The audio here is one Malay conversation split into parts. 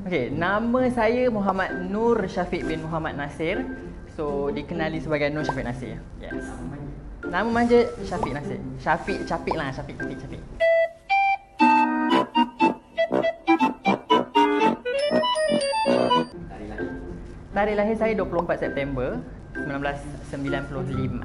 Okay, nama saya Muhammad Nur Syafiq bin Muhammad Nasir. So, dikenali sebagai Nur Syafiq Nasir. Yes. Nama manja Syafiq Nasir. Syafiq, Capik lah. Syafiq. Tarikh lahir saya 24 September 1995.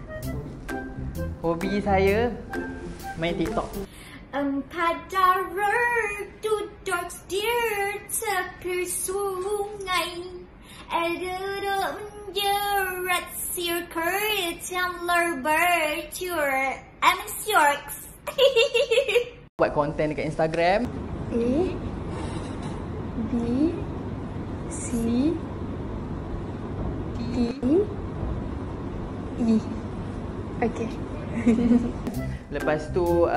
Hobi saya main TikTok. Pada duduk setir tepi sungai, duduk menjerat sirkuit yang bercur. I'm Yorks. Buat konten dekat Instagram. A B C D E. Okay. Lepas tu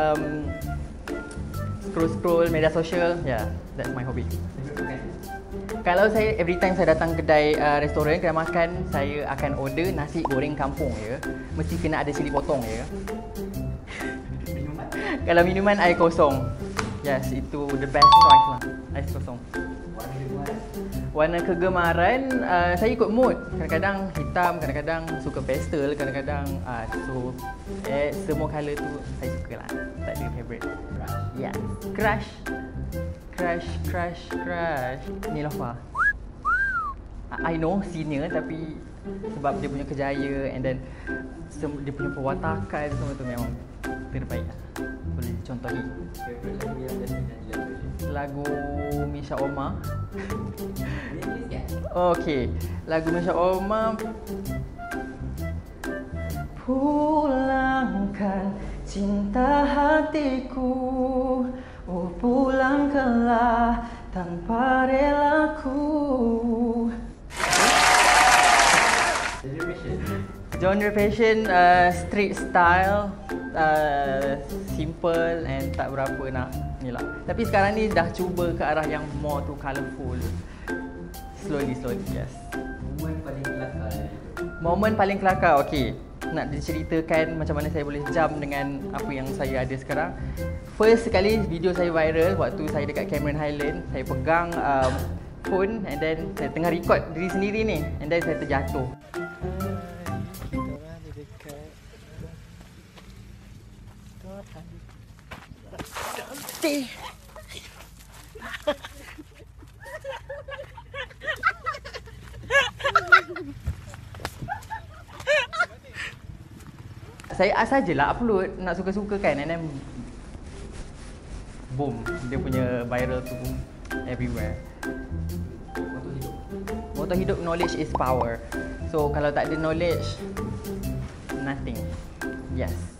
scroll media sosial. Yeah, that's my hobby. Kalau saya every time saya datang kedai restoran, kedai makan, saya akan order nasi goreng kampung ya. Mesti kena ada cili potong ya. Kalau minuman air kosong. Yes, itu the best choice lah. Air kosong. Warna kegemaran, saya ikut mood. Kadang-kadang hitam, kadang-kadang suka pastel, kadang-kadang so semua colour tu saya suka lah. Tak ada favourite. Yeah. Crush. Niloufar. I know senior tapi sebab dia punya kejaya and then dia punya perwatakan semua tu memang terbaik lah. Boleh dicontohi. Lagu Misha Omar. Okay, lagu Misha Omar. Pulangkan cinta hatiku, oh pulangkanlah tanpa relaku. Genre fashion street style, simple and tak berapa nak ni lah. Tapi sekarang ni dah cuba ke arah yang more to colourful. Slowly, yes. Momen paling kelakar, okay. Nak diceritakan macam mana saya boleh jump dengan apa yang saya ada sekarang. First sekali video saya viral waktu saya dekat Cameron Highland. Saya pegang phone and then saya tengah record diri sendiri ni. And then saya terjatuh. Saya sajalah upload, nak suka-suka kan, and then boom, dia punya viral tu everywhere. Moto hidup knowledge is power. So kalau tak ada knowledge, nothing. Yes.